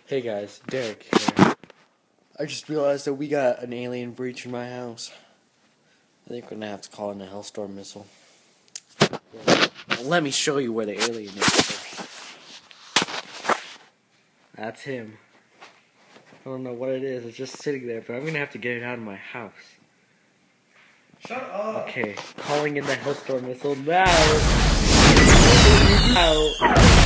Hey guys, Derek here. I just realized that we got an alien breach in my house. I think we're gonna have to call in a Hellstorm missile. Well, let me show you where the alien is first. That's him. I don't know what it is, it's just sitting there, but I'm gonna have to get it out of my house. Shut up! Okay, calling in the Hellstorm missile now! Now!